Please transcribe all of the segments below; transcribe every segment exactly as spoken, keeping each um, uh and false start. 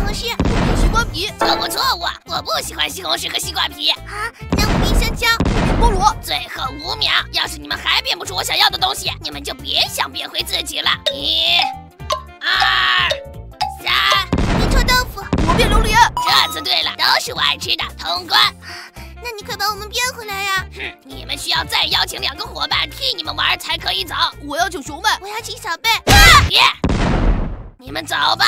红柿，我变西瓜皮。 错误错误，我不喜欢西红柿和西瓜皮。 啊，那我变香蕉， 我变菠萝。 最后五秒，要是你们还变不出我想要的东西，你们就别想变回自己了。一、二、三， 变臭豆腐， 我变榴莲。 这次对了，都是我爱吃的，通关。 那你快把我们变回来呀！ 哼，你们需要再邀请两个伙伴替你们玩才可以走。 我要请熊妹， 我要请小贝。 别，你们走吧。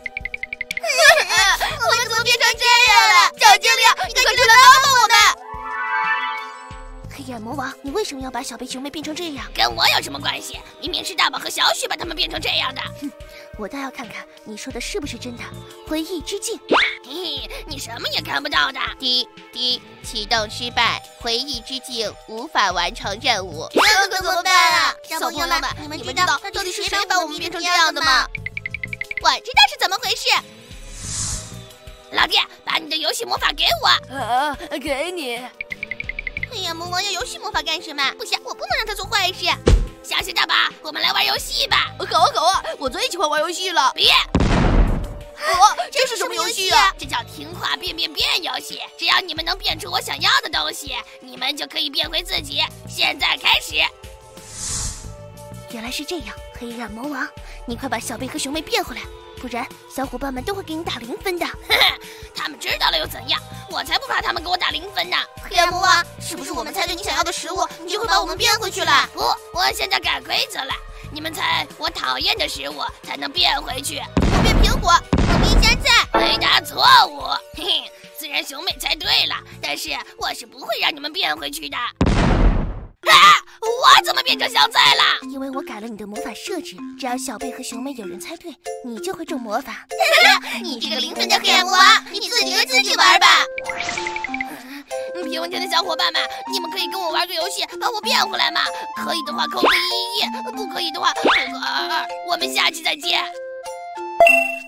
我们怎么变成这样了？小精灵，你快出来帮帮我们！黑暗魔王，你为什么要把小贝熊妹变成这样？ 跟我有什么关系？明明是大宝和小雪把他们变成这样的。 哼，我倒要看看你说的是不是真的。回忆之镜， 嘿，你什么也看不到的。 滴滴，启动失败，回忆之镜无法完成任务。 这可怎么办啊？ 小朋友们， 你们你们知道到底是谁把我们变成这样的吗？ 我知道是怎么回事。 老爹，把你的游戏魔法给我。 啊，给你。 黑暗魔王要游戏魔法干什么？不行，我不能让他做坏事。 小雪大宝，我们来玩游戏吧。 好啊好啊，我最喜欢玩游戏了。 别。 哦，这是什么游戏啊？ 这叫听话变变变游戏。只要你们能变出我想要的东西，你们就可以变回自己。现在开始。 原来是这样，黑暗魔王，你快把小贝和熊妹变回来，不然小伙伴们都会给你打零分的。 呵呵，他们知道了又怎样？我才不怕他们给我打零分呢。 黑暗魔王，是不是我们猜对你想要的食物，你就会把我们变回去了？ 不，我现在改规则了。你们猜我讨厌的食物才能变回去。 我变苹果，我变香菜。 回答错误。嘿嘿，虽然熊妹猜对了，但是我是不会让你们变回去的。啊！我怎么变成香菜了？ 因为我改了你的魔法设置，只要小贝和熊妹有人猜对，你就会中魔法。你这个零分的黑暗魔王，你自己跟自己玩吧。 屏幕前的小伙伴们，你们可以跟我玩个游戏，把我变回来吗？可以的话扣个一一，不可以的话扣个二二。我们下期再见。